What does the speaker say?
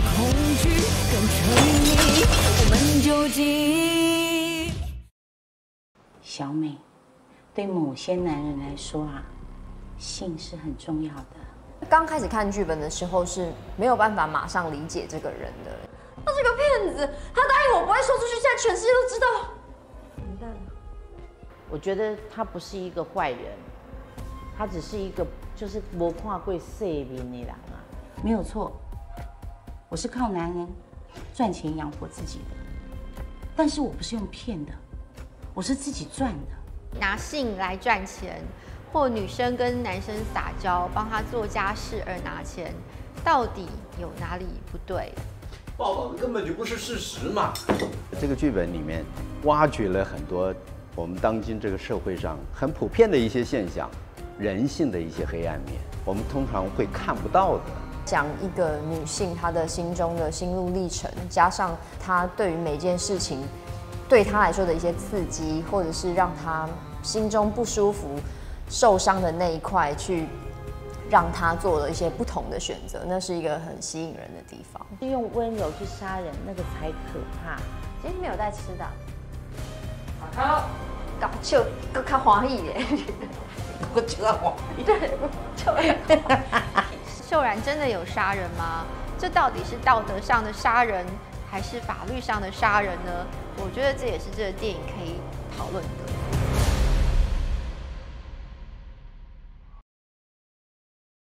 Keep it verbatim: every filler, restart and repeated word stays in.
恐惧更沉迷，我们究竟。 小美，对某些男人来说啊，性是很重要的。 刚开始看剧本的时候是没有办法马上理解这个人的。 他是个骗子，他答应我不会说出去，现在全世界都知道，完蛋了。 我觉得他不是一个坏人，他只是一个就是没看过世面的人啊。 没有错，我是靠男人赚钱养活自己的，但是我不是用骗的，我是自己赚的。 拿性来赚钱，或女生跟男生撒娇，帮他做家事而拿钱，到底有哪里不对？ 报道的根本就不是事实嘛！ 这个剧本里面挖掘了很多我们当今这个社会上很普遍的一些现象，人性的一些黑暗面，我们通常会看不到的。 讲一个女性她的心中的心路历程，加上她对于每件事情对她来说的一些刺激，或者是让她心中不舒服、受伤的那一块，去让她做了一些不同的选择，那是一个很吸引人的地方。 是用温柔去杀人，那个才可怕。 今天没有带吃的。好，搞笑，更较欢喜耶。 我觉得我对，就。 秀然真的有杀人吗？这到底是道德上的杀人，还是法律上的杀人呢？我觉得这也是这个电影可以讨论的。